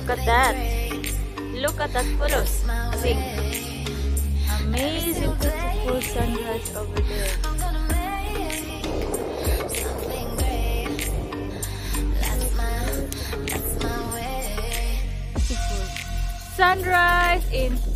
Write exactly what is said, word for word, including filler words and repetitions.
Look at that. Look at that photo. See. Amazing beautiful sunrise over there. Beautiful sunrise in